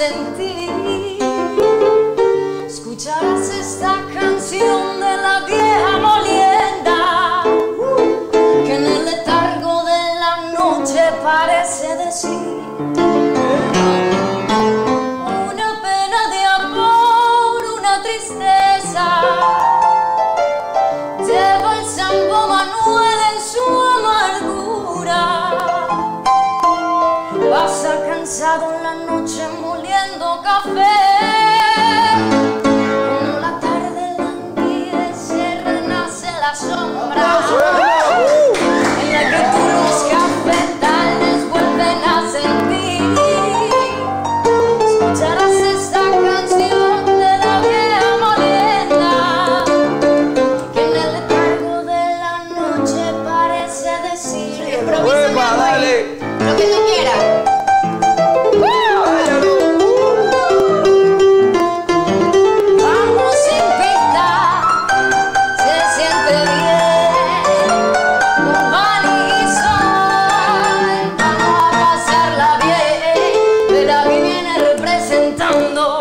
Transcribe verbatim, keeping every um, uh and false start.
sentir. Escucharás esta canción de la vieja molienda que en el letargo de la noche parece decir una pena de amor, una tristeza. Lleva el Sambo Manuel en su amargura. Pasa cansado en la noche moliendo café. Cuando la tarde languidece, renace la sombra en la que tú los cafetales vuelven a sentir. Escucharás esta canción de la vieja molienda que en el letargo de la noche parece decir. Improvisa, mi amor, lo que tú quieras. Vamos sin pista, se siente bien. Con Vani y Sol vamos a pasarla bien. Pero aquí viene representando